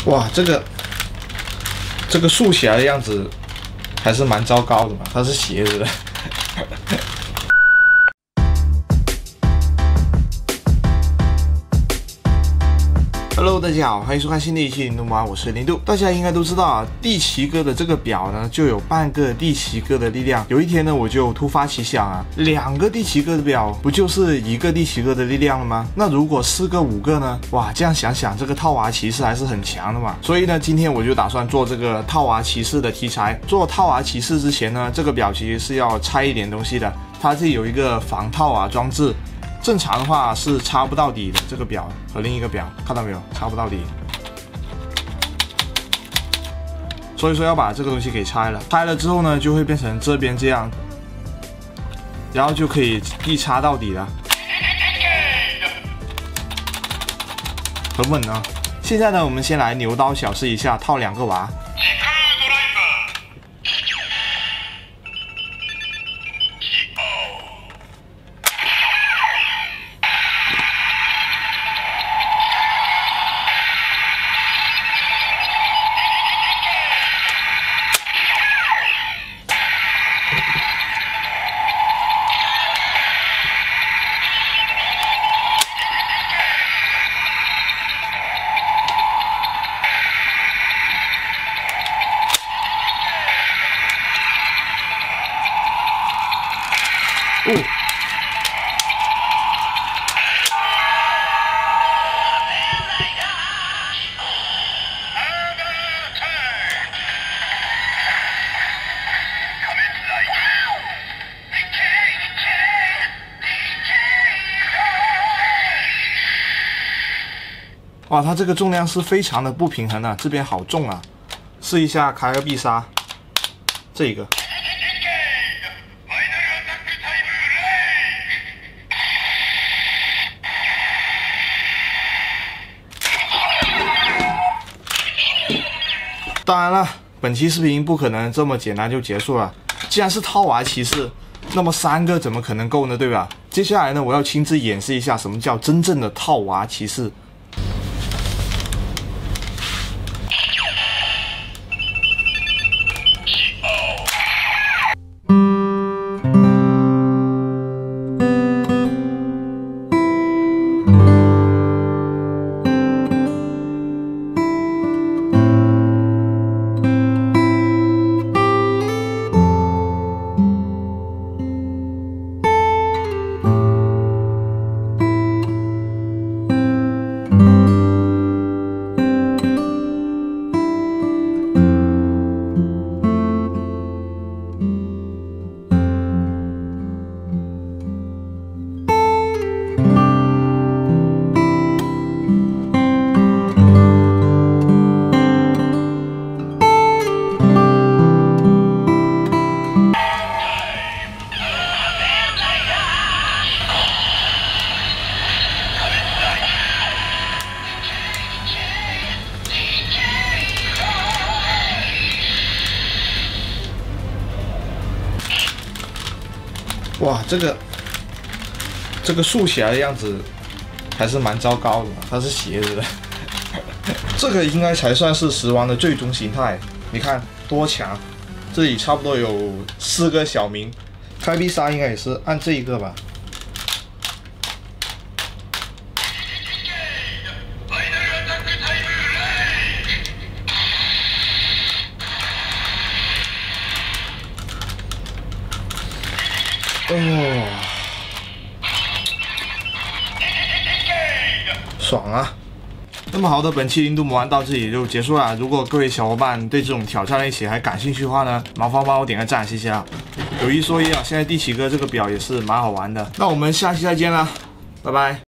哇，这个竖起来的样子还是蛮糟糕的嘛，它是斜着的。Hello， 大家好，欢迎收看新的一期零度吗？我是零度。大家应该都知道啊，地奇哥的这个表呢，就有半个地奇哥的力量。有一天呢，我就突发奇想啊，2个地奇哥的表不就是1个地奇哥的力量了吗？那如果4个、5个呢？哇，这样想想，这个套娃骑士还是很强的嘛。所以呢，今天我就打算做这个套娃骑士的题材。做套娃骑士之前呢，这个表其实是要拆一点东西的。它这里有一个防套娃装置。正常的话是插不到底的，这个表和另一个表看到没有，插不到底，所以说要把这个东西给拆了。拆了之后呢，就会变成这边这样，然后就可以一插到底了，很稳啊。现在呢，我们先来牛刀小试一下套2个娃。哇，它这个重量是非常的不平衡啊，这边好重啊！试一下凯尔必杀，这个。当然了，本期视频不可能这么简单就结束了。既然是套娃骑士，那么3个怎么可能够呢？对吧？接下来呢，我要亲自演示一下什么叫真正的套娃骑士。哇，这个竖起来的样子还是蛮糟糕的嘛，它是斜着的。这个应该才算是10王的最终形态，你看多强！这里差不多有4个小名，开必杀应该也是按这一个吧。哦，爽啊！那么好的，本期零度魔玩到这里就结束了。如果各位小伙伴对这种挑战类型还感兴趣的话呢，麻烦帮我点个赞，谢谢啊！有一说一啊，现在地奇哥这个表也是蛮好玩的。那我们下期再见啦，拜拜。